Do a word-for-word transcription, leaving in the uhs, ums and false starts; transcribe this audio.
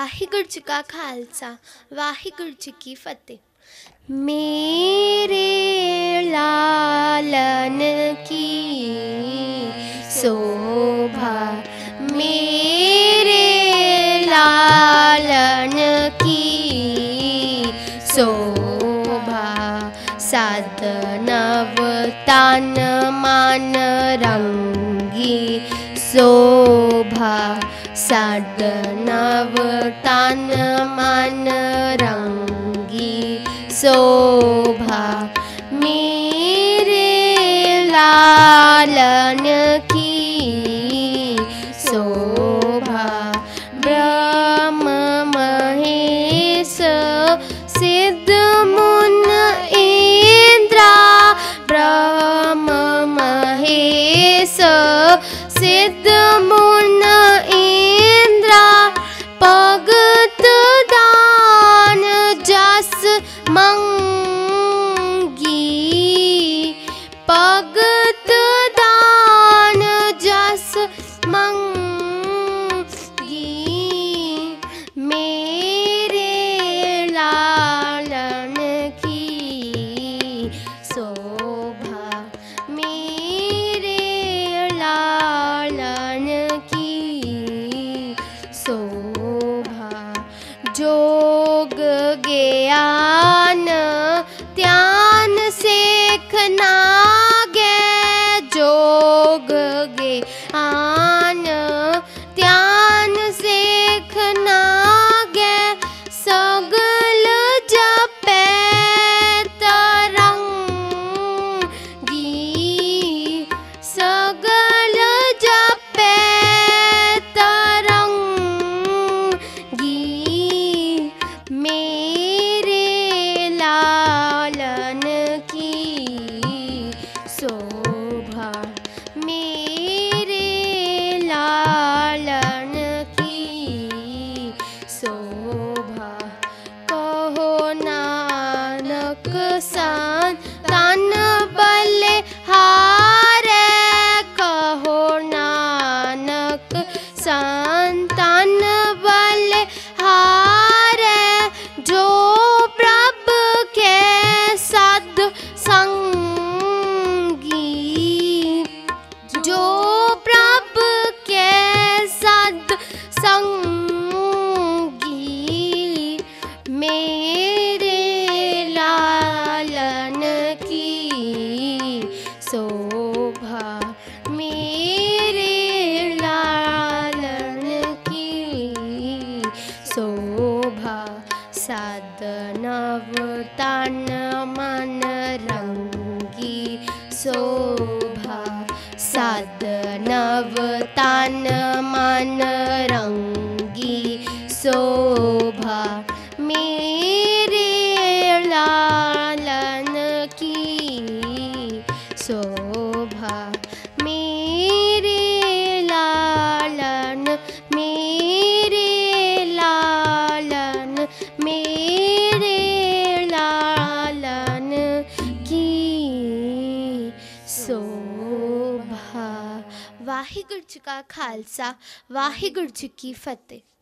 वाहिगुरू जी का खालसा वाहिगुरू जी की फतेह। मेरे लालन की शोभा, मेरे लालन की शोभा, सात नव तन मन रंगी शोभा, सात नव तन मन रंगी शोभा, मेरे लालन की शोभा। ब्रह्म महेश सिद्ध मुन इंद्रा, ब्रह्म महेश सिद्ध मुन इंद्रा, भगत दान जस मंगी, भगत दान जस मंगी, मेरे लालन की शोभा, मेरे लालन की शोभा। जोग ज्ञान ध्यान सेख नागे, जोग ज्ञान ध्यान सेख नागे, सगल जपे तरंगी, सगल जपे तरंगी, मेरे लालन की शोभा, मेरे लालन की शोभा। कहो नानक संतन बलिहारे, कहो नानक संतन बलिहारे, जो प्रभु के सद संगी, जो प्रभु के सद संगी, मेरे लालन की शोभा, मेरे लालन की शोभा। सात नव तन मन रंगी शोभा, सात नव तन मन रंगी शोभा, मेरे लालन की शोभा, मेरे लालन, मेरे लालन, मेरे लालन की शोभा। वाहिगुरू जी का खालसा वाहिगुरू जी की फतेह।